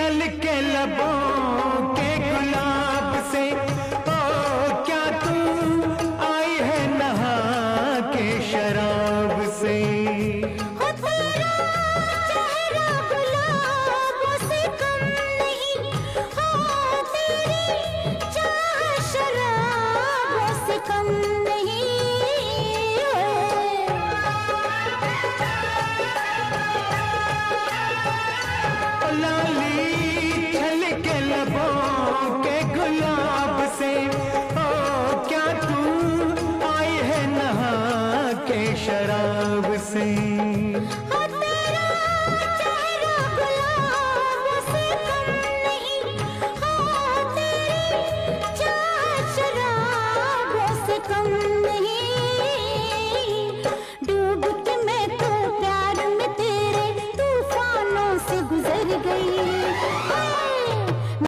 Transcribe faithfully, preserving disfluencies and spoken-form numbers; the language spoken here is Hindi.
छल के लबों के गुलाब से, ओ क्या तू आई है नहा के शराब से। हो तेरा चेहरा गुलाबों से कम नहीं, हो तेरी चाह शराबों से कम नहीं। लाली छल के लबों के गुलाब से, ओ क्या तू आई है नहा के शराब से।